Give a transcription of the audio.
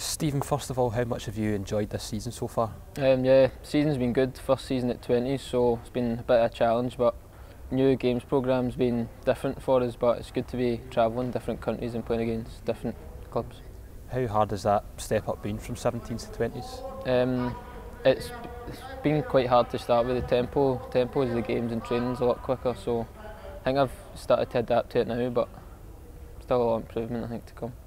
Stephen, first of all, how much have you enjoyed this season so far? Yeah, season's been good. First season at 20s, so it's been a bit of a challenge, but new games programme's been different for us, but it's good to be travelling different countries and playing against different clubs. How hard has that step up been from 17s to 20s? It's been quite hard to start with. The tempo of the games and training's a lot quicker, so I think I've started to adapt to it now, but still a lot of improvement I think to come.